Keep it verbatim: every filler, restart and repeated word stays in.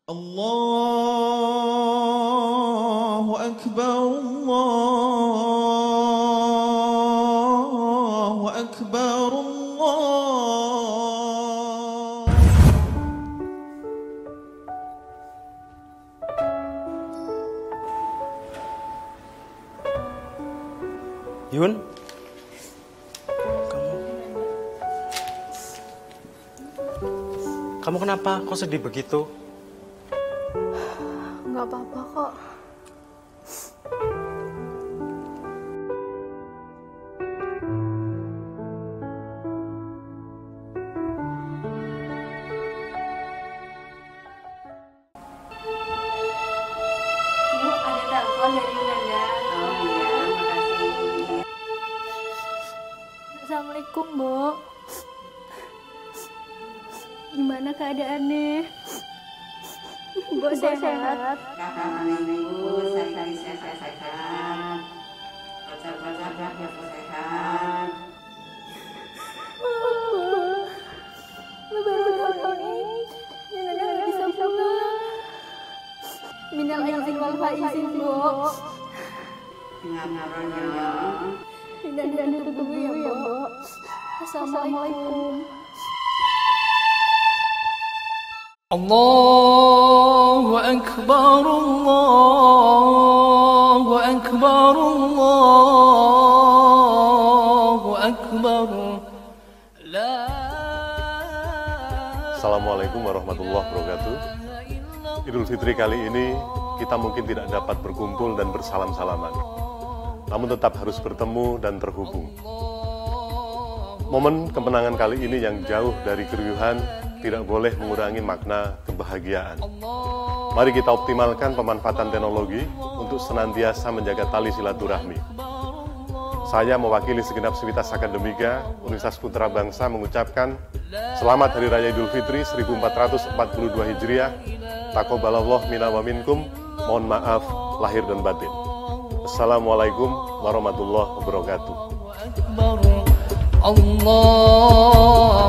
Allahu Akbar, Allahu Akbar, Allah. Yun, kamu, kamu kenapa? Kok sedih begitu? Nggak apa-apa kok. Bu, ada telepon dari Yunanda. Oh iya, makasih. Assalamualaikum, Bu. Gimana keadaannya? Bu sehat? Kakak ibu, saya sehat, sehat. Baca-baca biar sehat. Lebaran tahun ini, Yunanda nggak bisa pulang. Minal aizin wal faizin, Bu. Ngapainnya? Yunanda tutup dulu ya, Bu. Assalamualaikum. Allahu Akbar, Allahu Akbar, Allahu Akbar. La Assalamualaikum warahmatullahi wabarakatuh. Idul Fitri kali ini kita mungkin tidak dapat berkumpul dan bersalam-salaman, namun tetap harus bertemu dan terhubung. Momen kemenangan kali ini yang jauh dari keriuhan tidak boleh mengurangi makna kebahagiaan. Mari kita optimalkan pemanfaatan teknologi untuk senantiasa menjaga tali silaturahmi. Saya mewakili segenap sivitas akademika Universitas Putra Bangsa mengucapkan Selamat Hari Raya Idul Fitri seribu empat ratus empat puluh dua Hijriah. Taqabbalallahu minna wa minkum. Mohon maaf lahir dan batin. Assalamualaikum warahmatullahi wabarakatuh. Allah